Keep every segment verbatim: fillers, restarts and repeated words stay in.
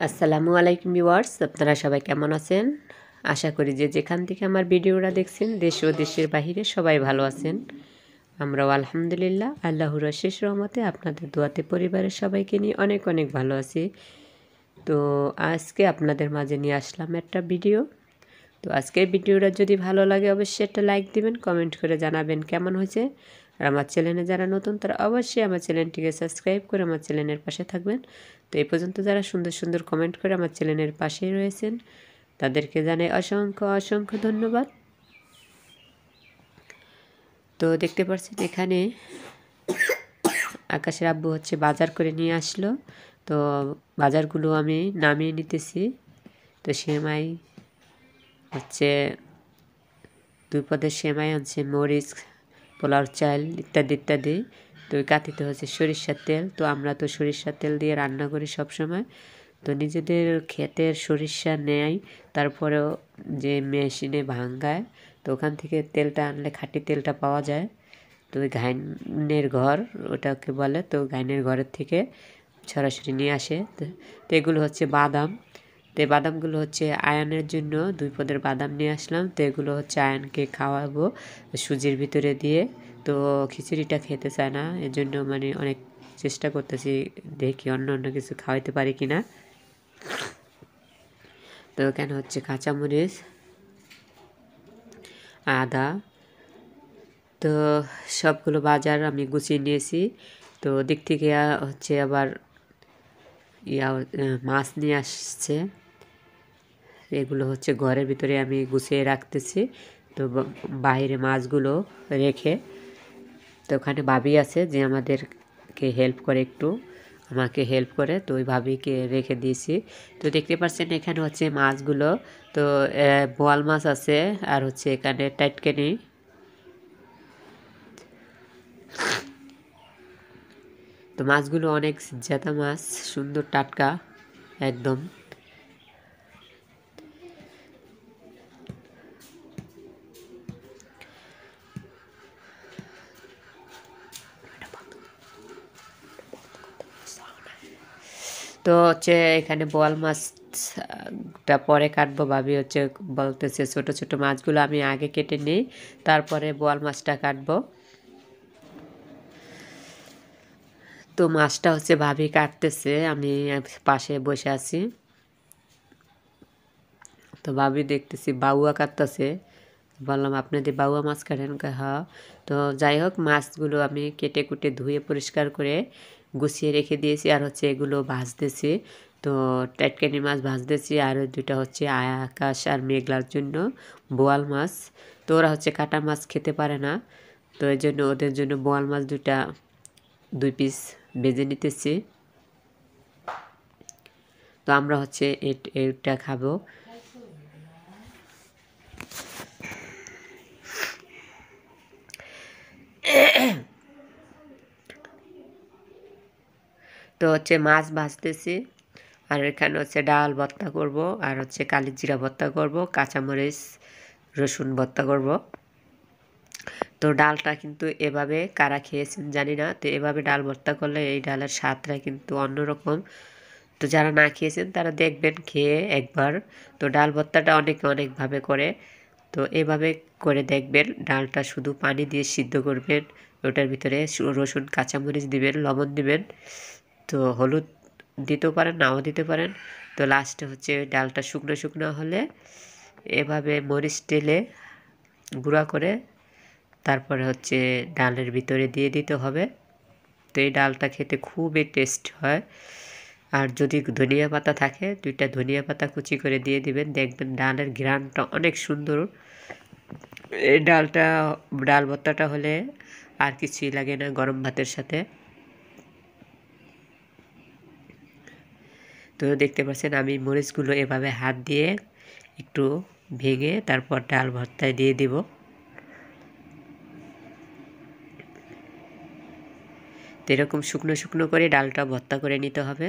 আসসালামু আলাইকুম ভিউয়ার্স, আপনারা সবাই কেমন আছেন? আশা করি যে যেখান থেকে আমার ভিডিওটা দেখছেন দেশ ও দেশের বাহিরে সবাই ভালো আছেন। আমরাও আলহামদুলিল্লাহ আল্লাহর অশেষ রহমতে আপনাদের দোয়াতে পরিবারের সবাইকে নিয়ে অনেক অনেক ভালো আছি। তো আজকে আপনাদের মাঝে নিয়ে আসলাম একটা ভিডিও। তো আজকের ভিডিওটা যদি ভালো লাগে অবশ্যই একটা লাইক দিবেন, কমেন্ট করে জানাবেন কেমন হয়েছে। আর আমার চ্যানেলে যারা নতুন তারা অবশ্যই আমার চ্যানেলটিকে সাবস্ক্রাইব করে আমার চ্যানেলের পাশে থাকবেন। তো এই পর্যন্ত যারা সুন্দর সুন্দর কমেন্ট করে আমার চ্যানেলের পাশেই রয়েছেন তাদেরকে জানাই অসংখ্য অসংখ্য ধন্যবাদ। তো দেখতে পাচ্ছেন এখানে আকাশের আব্বু হচ্ছে বাজার করে নিয়ে আসলো। তো বাজারগুলো আমি নামিয়ে নিতেছি। তো সেমাই হচ্ছে দুই পদের সেমাই আনছে, মরিচ, পোলাও চাল ইত্যাদি ইত্যাদি। তো ওই কাঠিতে হচ্ছে সরিষার তেল। তো আমরা তো সরিষার তেল দিয়ে রান্না করি সব সময়। তো নিজেদের ক্ষেতের সরিষা নেয়, তারপরেও যে মেশিনে ভাঙ্গায়, তো ওখান থেকে তেলটা আনলে খাঁটি তেলটা পাওয়া যায়। তো ওই ঘাইনের ঘর ওটাকে বলে, তো ঘাইনের ঘরের থেকে সরাসরি নিয়ে আসে। তো এগুলো হচ্ছে বাদাম। তো এই বাদামগুলো হচ্ছে আয়নের জন্য দুই পদের বাদাম নিয়ে আসলাম। তো এগুলো হচ্ছে আয়নকে খাওয়াবো সুজির ভিতরে দিয়ে। তো খিচুড়িটা খেতে চায় না, এর জন্য মানে অনেক চেষ্টা করতেছি, দেখি অন্য অন্য কিছু খাওয়াইতে পারি কি না। তো এখানে হচ্ছে কাঁচামরিচ, আদা, তো সবগুলো বাজার আমি গুছিয়ে নিয়েছি। তো দিক থেকে হচ্ছে আবার ইয়া মাছ নিয়ে আসছে, এগুলো হচ্ছে ঘরের ভিতরে আমি গুছিয়ে রাখতেছি। তো বাইরে মাছগুলো রেখে, তো ওখানে ভাবি আছে যে আমাদেরকে হেল্প করে, একটু আমাকে হেল্প করে, তো ওই ভাবিকে রেখে দিয়েছি। তো দেখতে পাচ্ছেন এখানে হচ্ছে মাছগুলো, তো বোয়াল মাছ আছে আর হচ্ছে এখানে টাটকানি। তো মাছগুলো অনেক জেতা মাছ, সুন্দর টাটকা একদম। তো হচ্ছে এখানে বোয়াল মাছটা পরে কাটবো, ভাবি হচ্ছে বলতেছে ছোট ছোট মাছগুলো আমি আগে কেটে নিই, তারপরে বোয়াল মাছটা কাটবো। তো মাছটা হচ্ছে ভাবি কাটতেছে, আমি পাশে বসে আছি। তো ভাবি দেখতেছি বাউয়া কাটতেছে, বললাম আপনাদের বাউয়া মাছ কাটেন? হ্যাঁ। তো যাই হোক, মাছগুলো আমি কেটে কুটে ধুয়ে পরিষ্কার করে গুছিয়ে রেখে দিয়েছি। আর হচ্ছে এগুলো ভাজতেছি, তো টাটকানি মাছ ভাজতেছি। আর দুটা হচ্ছে আকাশ আর মেঘলার জন্য বোয়াল মাছ। তো ওরা হচ্ছে কাটা মাছ খেতে পারে না, তো এই জন্য ওদের জন্য বোয়াল মাছ দুটা দুই পিস ভেজে নিতেছি। তো আমরা হচ্ছে এটা খাবো। তো হচ্ছে মাছ ভাজতেছি, আর এখানে হচ্ছে ডাল ভর্তা করব, আর হচ্ছে কালি জিরা ভর্তা করব, কাঁচামরিচ রসুন ভর্তা করব। তো ডালটা কিন্তু এভাবে কারা খেয়েছেন জানি না, তো এভাবে ডাল ভর্তা করলে এই ডালের স্বাদটা কিন্তু অন্যরকম। তো যারা না খেয়েছেন তারা দেখবেন খেয়ে একবার। তো ডাল ভর্তাটা অনেকে অনেকভাবে করে, তো এভাবে করে দেখবেন। ডালটা শুধু পানি দিয়ে সিদ্ধ করবেন, ওটার ভিতরে রসুন কাঁচামরিচ দিবেন, লবণ দিবেন, তো হলুদ দিতেও পারেন, নাও দিতে পারেন। তো লাস্টে হচ্ছে ডালটা শুকনো শুকনো হলে এভাবে মরিচ টেলে গুঁড়া করে তারপরে হচ্ছে ডালের ভিতরে দিয়ে দিতে হবে। তো এই ডালটা খেতে খুবই টেস্ট হয়। আর যদি ধনিয়া পাতা থাকে দুইটা ধনিয়া পাতা কুচি করে দিয়ে দিবেন, দেখবেন ডালের ঘ্রাণটা অনেক সুন্দর। এই ডালটা ডাল ভর্তাটা হলে আর কিছুই লাগে না গরম ভাতের সাথে। তো দেখতে পাচ্ছেন আমি মরিচগুলো এভাবে হাত দিয়ে একটু ভেঙে তারপর ডাল ভর্তায় দিয়ে দিব। তো এরকম শুকনো শুকনো করে ডালটা ভর্তা করে নিতে হবে।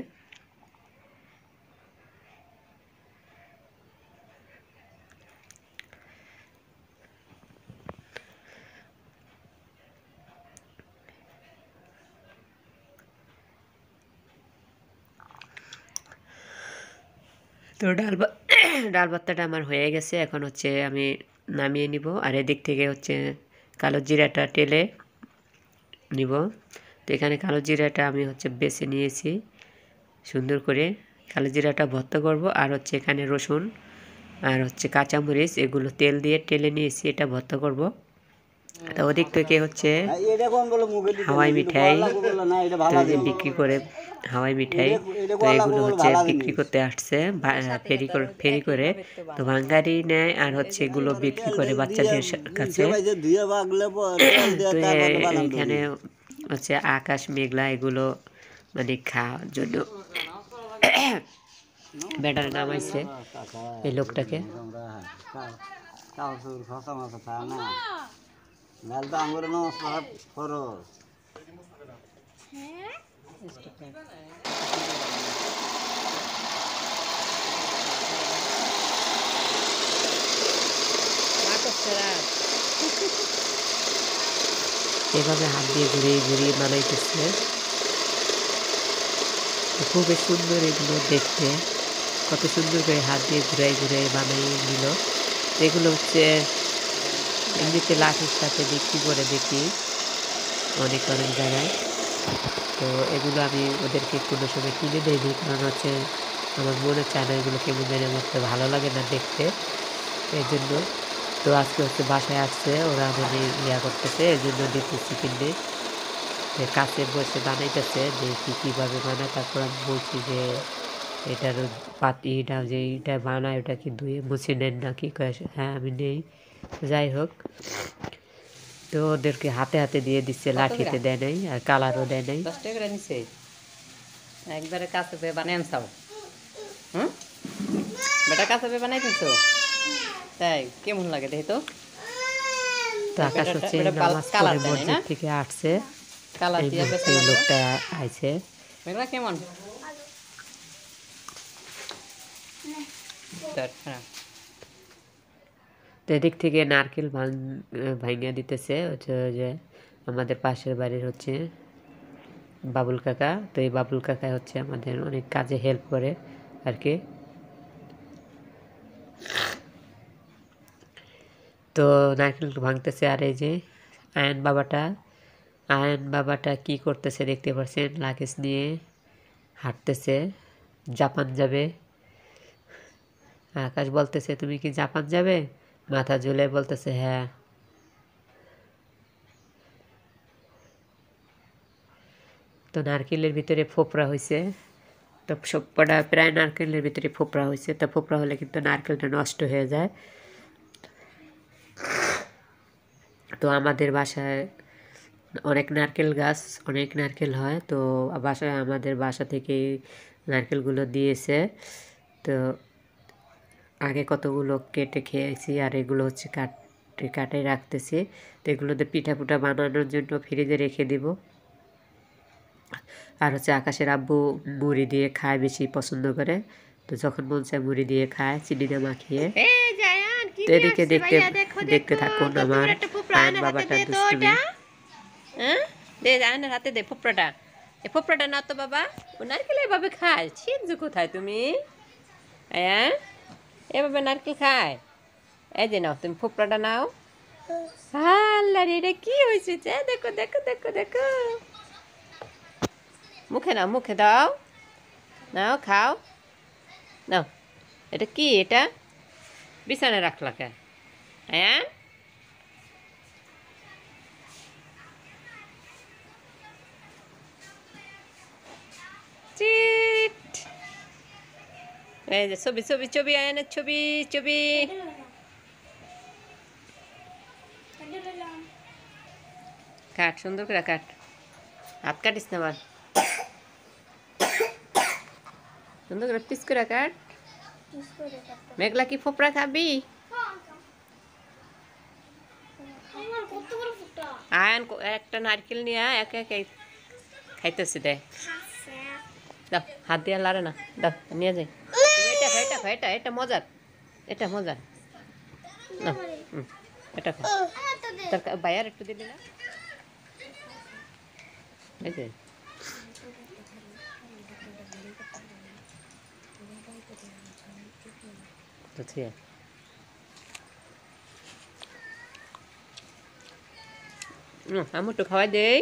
তো ডাল ভা- ডাল ভর্তাটা আমার হয়ে গেছে, এখন হচ্ছে আমি নামিয়ে নিব। আর এদিক থেকে হচ্ছে কালো জিরাটা টেলে নিব। তো এখানে কালো জিরাটা আমি হচ্ছে বেছে নিয়েছি সুন্দর করে। কালো জিরাটা ভর্তা করব। আর হচ্ছে এখানে রসুন আর হচ্ছে কাঁচামরিচ এগুলো তেল দিয়ে টেলে নিয়েছি, এটা ভর্তা করব। তো ওদিক থেকে হচ্ছে হাওয়াই মিঠাই তো যে বিক্রি করে হাওয়াই মিঠাই, তো এগুলো হচ্ছে বিক্রি করতে আসছে ফেরি করে ফেরি করে। তো ভাঙ্গারি নেয় আর হচ্ছে এগুলো বিক্রি করে বাচ্চাদের কাছে। তো এখানে হচ্ছে আকাশ মেঘলা, এগুলো মানে খাওয়ার জন্য ব্যাটারে নামাইছে এই লোকটাকে। এভাবে হাত দিয়ে ঘুরিয়ে ঘুরিয়ে বানাইতেছে, খুবই সুন্দর এগুলো দেখতে, কত সুন্দর করে হাত দিয়ে ঘুরাই ঘুরাই বানিয়ে নিল। এগুলো হচ্ছে এমনিতে লাঠির সাথে বিক্রি করে দেখি অনেক অনেক জায়গায়। তো এগুলো আমি ওদেরকে কোনো সময় কিনে দেয়নি, কারণ হচ্ছে আমার মনে চায় না এগুলো কেমন জানি আমার তো ভালো লাগে না দেখতে, এই জন্য। তো আজকে হচ্ছে বাসায় আসছে ওরা মানে ইয়া করতেছে, এই জন্য দিতেছি কিনে। কাছে বসে বানাইতেছে যে কী কীভাবে বানায়। তারপর আমি বলছি যে এটার পাতিটা যে এটা বানায় ওটা কি ধুয়ে মুছে নেন না কি কয়ে, হ্যাঁ আমি নেই। যাই হোক, তো ওদেরকে হাতে হাতে দিয়ে দিচ্ছে, লাঠিতে দেয় নাই আর কালারও দেয় নাই। দশ টাকা করে নিছে একবারে কাছে পেয়ে বানিয়ে আনছাও। হুম বেটা কাছে পেয়ে বানাই দিছো, তাই কেমন লাগে দেখি তো। তো আকাশ হচ্ছে নামাজ পড়ে মসজিদ থেকে আসছে, কালার এই দিয়ে মুহূর্তে লোকটা আইছে। মেঘলা কেমন তো এদিক থেকে নারকেল ভাঙিয়ে দিতেছে হচ্ছে যে আমাদের পাশের বাড়ির হচ্ছে বাবুল কাকা। তো এই বাবুল কাকা হচ্ছে আমাদের অনেক কাজে হেল্প করে আর কি। তো নারকেল ভাঙতেছে। আর এই যে আয়ন বাবাটা আয়ন বাবাটা কি করতেছে দেখতে পাচ্ছেন, লাগেজ নিয়ে হাঁটতেছে, জাপান যাবে। আকাশ বলতেছে তুমি কি জাপান যাবে, মাথা ঝুলে বলতেছে হ্যাঁ। তো নারকেলের ভিতরে ফোপড়া হয়েছে, তো সবকটা প্রায় নারকেলের ভিতরে ফোপড়া হয়েছে। তো ফোপড়া হলে কিন্তু নারকেলটা নষ্ট হয়ে যায়। তো আমাদের বাসায় অনেক নারকেল গাছ, অনেক নারকেল হয়। তো বাসায় আমাদের বাসা থেকে নারকেলগুলো দিয়েছে। তো আগে কতগুলো কেটে খেয়েছি, আর এগুলো হচ্ছে কাটে কাটে রাখতেছি। তো এগুলোতে পিঠা পুঠা বানানোর জন্য ফ্রিজে রেখে দিব। আর হচ্ছে আকাশের আব্বু মুড়ি দিয়ে খায়, বেশি পছন্দ করে। তো যখন মন চায় মুড়ি দিয়ে খায় চিনি না মাখিয়ে। তো এদিকে দেখতে দেখতে থাকুন আমার আয়ন বাবাটার দুষ্টুমি। হ্যাঁ দে আয়নের হাতে দে ফোপড়াটা, এ ফোপড়াটা না তো বাবা, ও নারকেল এভাবে খায়, ছিঁজু কোথায় তুমি, হ্যাঁ এভাবে নারকেল খায়। এই যে নাও তুমি ফোপড়াটা নাও। আল্লাহ রে এটা কি হয়েছে, দেখো দেখো দেখো দেখো, মুখে নাও, মুখে দাও, নাও খাও, নাও। এটা কি, এটা বিছানায় রাখলা কে, হ্যাঁ চিট। এই যে ছবি ছবি ছবি আয়নের ছবি ছবি, কাট সুন্দর করে কাট, হাত কাটিস না আবার, সুন্দর করে পিস করে কাট। মেঘলা কি ফোপড়া খাবি, আয়ন একটা নারকেল নিয়ে একে একে খাইতেছে, দে দাও, হাত দিয়ে লাড়ে না, দাও নিয়ে যাই। এটা খাই, এটা খাই, এটা এটা মজার, এটা মজার না, হুম এটা খাও। তোর ভাইয়ার একটু দিলি না, এই যে তো থুয়ে আমি একটু খাওয়াই দেই।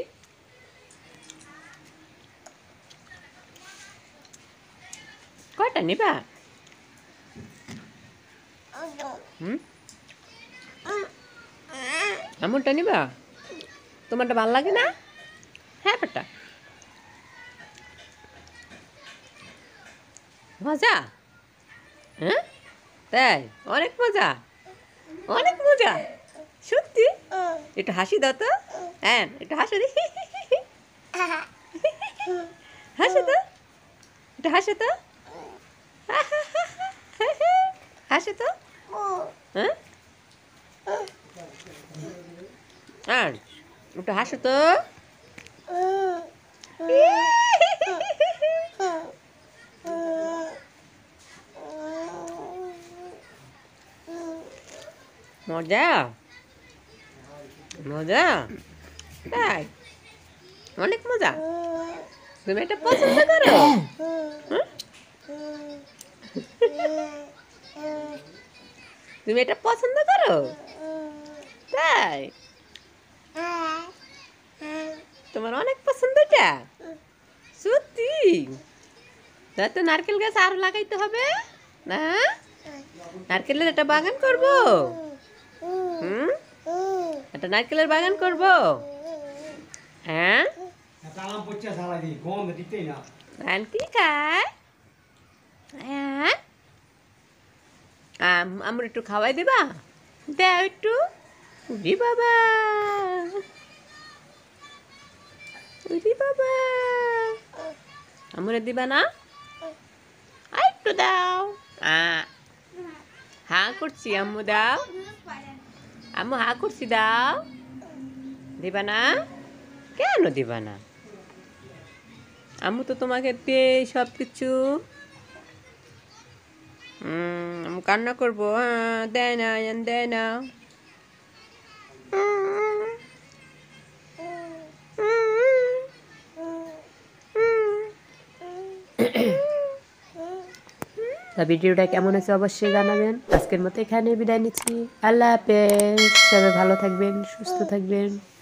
কয়টা নিবা? হুম আমুরটা নিবা? তোমারটা ভাল লাগে না? হ্যাঁ বেটা মজা। হ্যাঁ তাই অনেক মজা, অনেক মজা সত্যি। একটু হাসি দাও তো। হ্যাঁ একটু হাসো দি, হাসো তো, একটু হাসো তো, হাসো তো। হ্যাঁ আর একটু হাসো তো। মজা মজা তাই অনেক মজা। তুমি এটা পছন্দ করো? তুমি এটা পছন্দ করো তাই? তোমার অনেক পছন্দ এটা সত্যি? তাই তো নারকেল গাছ আরো লাগাইতে হবে না? নারকেলের একটা বাগান করবো। হুম একটা নারকেলের বাগান করবো। হ্যাঁ কি খায়? হ্যাঁ আমার একটু খাওয়াই দিবা? দাও একটু। উরি বাবা, উরি বাবা, আমরে দিবা না? একটু দাও। হ্যাঁ করছি আম্মু দাও। আম্মু হা করছি দাও। দিবা না? কেন দিবা না? আম্মু তো তোমাকে পেয়ে সব কিছু। হুম আমি কান্না করবো? হ্যাঁ দেয় না, দেয় না। ভিডিওটা কেমন আছে অবশ্যই জানাবেন। আজকের মতো এখানে বিদায় নিচ্ছি। আল্লাহ হাফেজ। সবাই ভালো থাকবেন, সুস্থ থাকবেন।